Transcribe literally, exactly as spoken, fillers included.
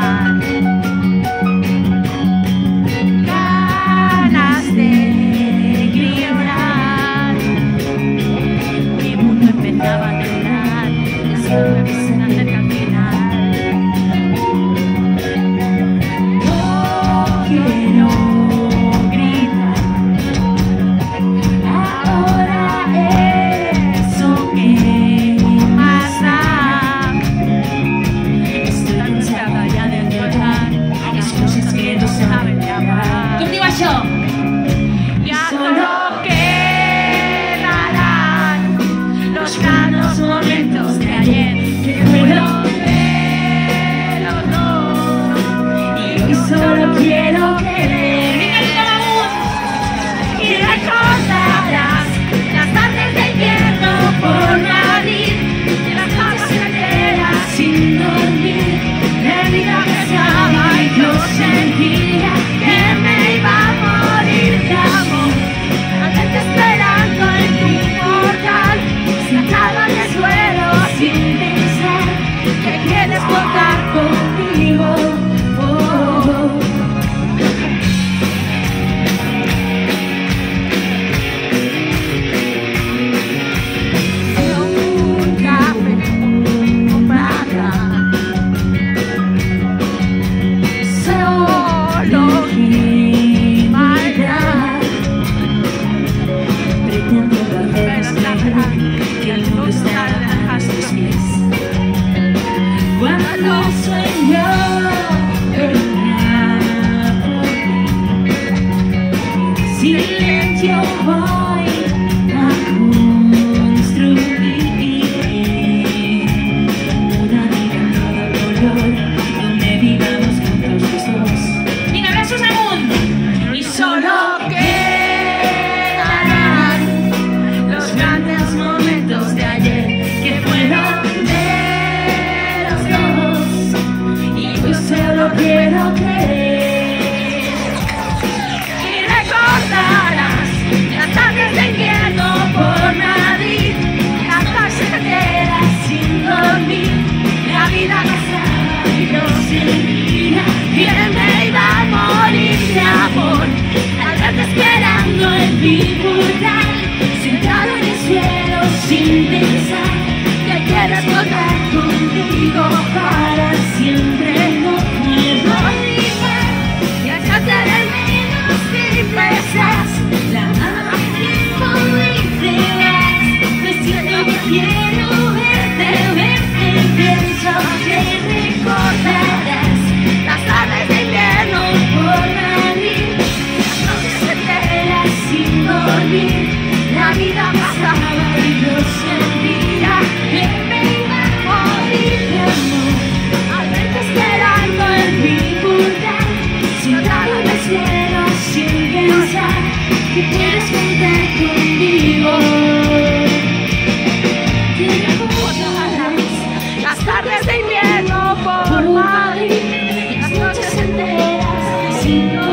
ganas de gritar. Mi mundo empezaba a temblar, las flores se acercan al final. No quiero gritar, ahora eso que más da. Estoy cansada ya de llorar, es cosas que no saben llamar. Continuación. Ya solo quedarán los granos momentos de ayer que fueron de los dos. Y hoy solo quiero querer y recordarás las tardes de invierno por Madrid, de las noches enteras sin dormir, de vida que pasaba y yo sentía que me iba a morir de amor. Al verte esperando en tu portal, sentado en el suelo sin pensar que quieres contar conmigo. Oh, oh, oh. Un café con plata, solo maldad. Pretendo Pero que el mundo está a tus pies. cuando sueño silencio voy a construir una vida toda color donde vivamos juntos los dos. ¡Mil abrazos aún! Y solo quedarán los grandes momentos de ayer que fueron de los dos. Y yo solo quiero creer y recordarás las tardes de invierno por Madrid, las noches enteras sin dormir, la vida pasaba y yo sentía que me iba a morir de amor. Al verte esperando en mi portal, sentado en el suelo sin pensar que quieres contar conmigo para siempre. No puedo olvidar y echarte de menos sin pesar. La mano al tiempo y te vas. Me siento que quiero verte, verte, pienso que recordarás las tardes de invierno por Madrid, las noches enteras sin dormir, la vida pasaba y yo sentía que me iba a morir de amor. Al verte esperando en mi portal, sentado en el suelo sin pensar que quieres contar conmigo. Que recordarás las tardes de invierno por Madrid, las noches enteras sin dormir.